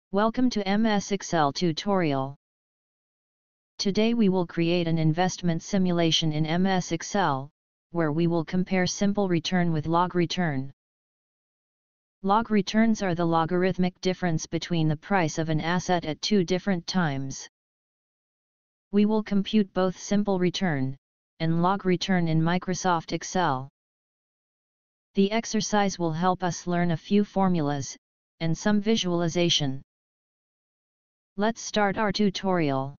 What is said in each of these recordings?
Welcome to MS Excel tutorial. Today we will create an investment simulation in MS Excel, where we will compare simple return with log return. Log returns are the logarithmic difference between the price of an asset at two different times. We will compute both simple return and log return in Microsoft Excel. The exercise will help us learn a few formulas and some visualization. Let's start our tutorial.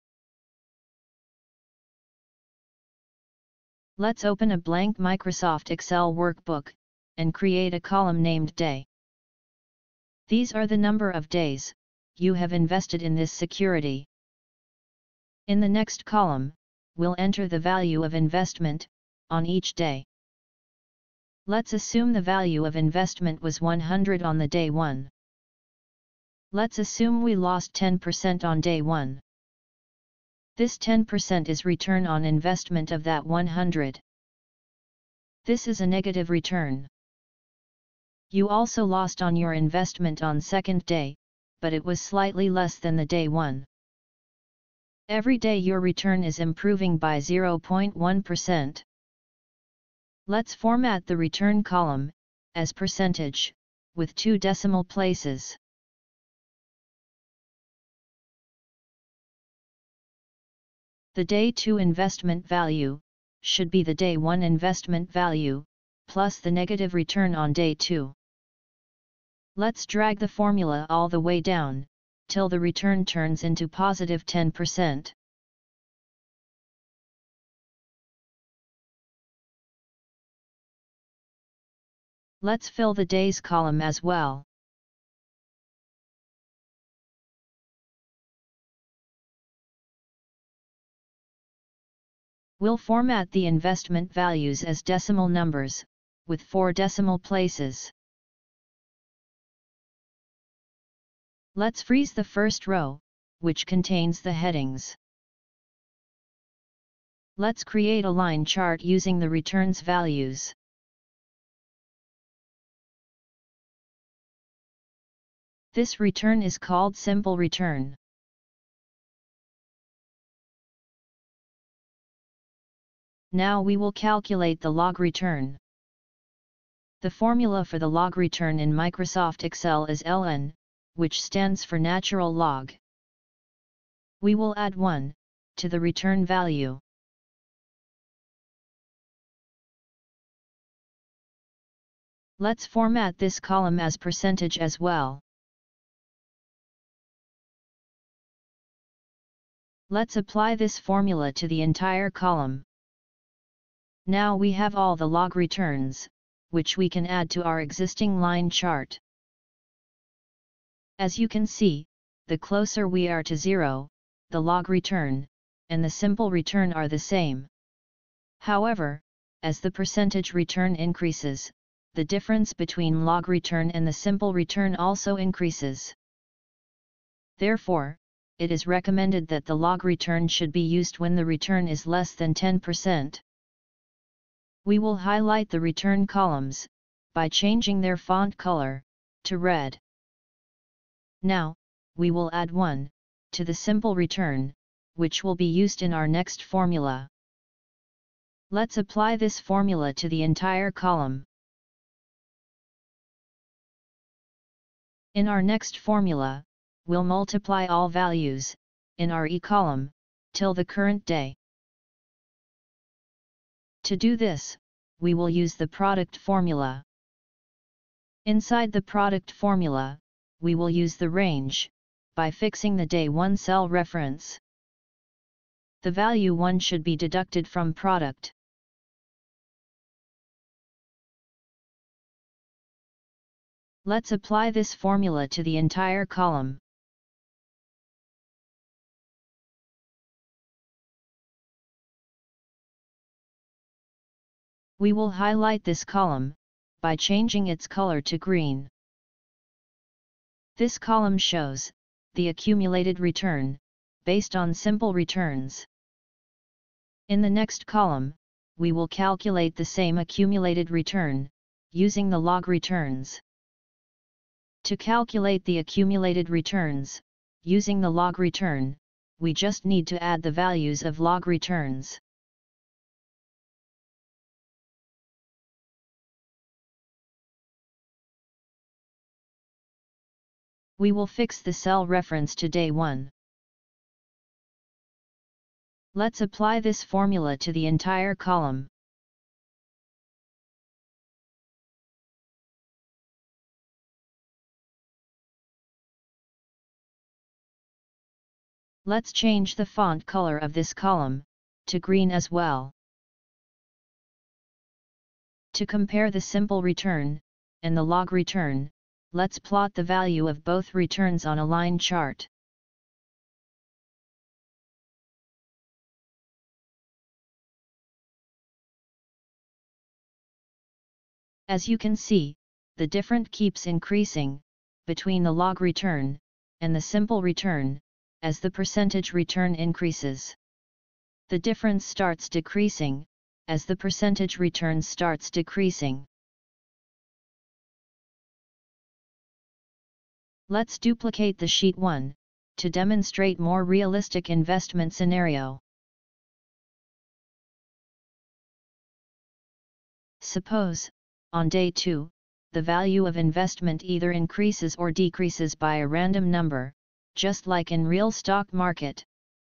Let's open a blank Microsoft Excel workbook and create a column named Day. These are the number of days you have invested in this security. In the next column, we'll enter the value of investment on each day. Let's assume the value of investment was 100 on the day 1. Let's assume we lost 10% on day 1. This 10% is return on investment of that 100. This is a negative return. You also lost on your investment on second day, but it was slightly less than the day 1. Every day your return is improving by 0.1%. Let's format the return column as percentage, with 2 decimal places. The day 2 investment value should be the day 1 investment value, plus the negative return on day 2. Let's drag the formula all the way down, till the return turns into positive 10%. Let's fill the days column as well. We'll format the investment values as decimal numbers, with 4 decimal places. Let's freeze the first row, which contains the headings. Let's create a line chart using the returns values. This return is called simple return. Now we will calculate the log return. The formula for the log return in Microsoft Excel is ln, which stands for natural log. We will add 1 to the return value. Let's format this column as percentage as well. Let's apply this formula to the entire column. Now we have all the log returns, which we can add to our existing line chart. As you can see, the closer we are to 0, the log return and the simple return are the same. However, as the percentage return increases, the difference between log return and the simple return also increases. Therefore, it is recommended that the log return should be used when the return is less than 10%. We will highlight the return columns by changing their font color to red. Now, we will add 1 to the simple return, which will be used in our next formula. Let's apply this formula to the entire column. In our next formula, we'll multiply all values in our E column till the current day. To do this, we will use the product formula. Inside the product formula, we will use the range by fixing the day 1 cell reference. The value 1 should be deducted from product. Let's apply this formula to the entire column. We will highlight this column by changing its color to green. This column shows the accumulated return based on simple returns. In the next column, we will calculate the same accumulated return using the log returns. To calculate the accumulated returns, using the log return, we just need to add the values of log returns. We will fix the cell reference to day 1. Let's apply this formula to the entire column. Let's change the font color of this column to green as well. To compare the simple return and the log return, let's plot the value of both returns on a line chart. As you can see, the difference keeps increasing between the log return and the simple return as the percentage return increases. The difference starts decreasing as the percentage return starts decreasing. Let's duplicate the sheet 1 to demonstrate more realistic investment scenario. Suppose, on day 2, the value of investment either increases or decreases by a random number, just like in real stock market.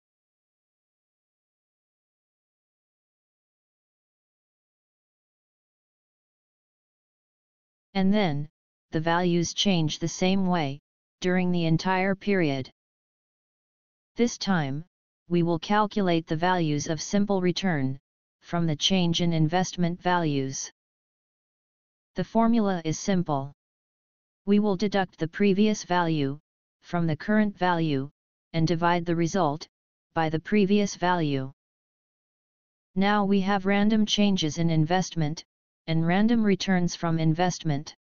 And then, the values change the same way, during the entire period. This time, we will calculate the values of simple return, from the change in investment values. The formula is simple. We will deduct the previous value from the current value, and divide the result by the previous value. Now we have random changes in investment, and random returns from investment.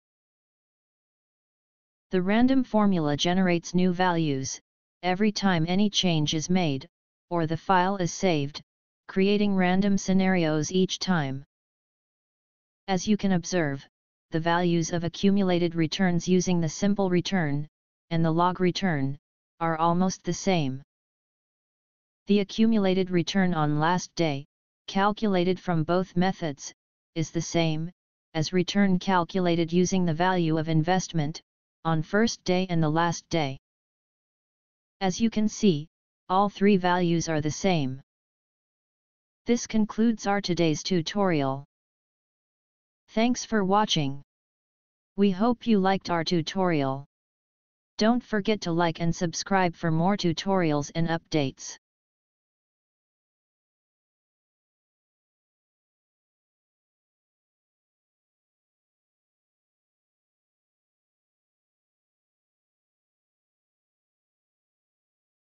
The random formula generates new values every time any change is made, or the file is saved, creating random scenarios each time. As you can observe, the values of accumulated returns using the simple return and the log return are almost the same. The accumulated return on last day, calculated from both methods, is the same as return calculated using the value of investment on first day and the last day. As you can see, all three values are the same. This concludes our today's tutorial. Thanks for watching. We hope you liked our tutorial. Don't forget to like and subscribe for more tutorials and updates.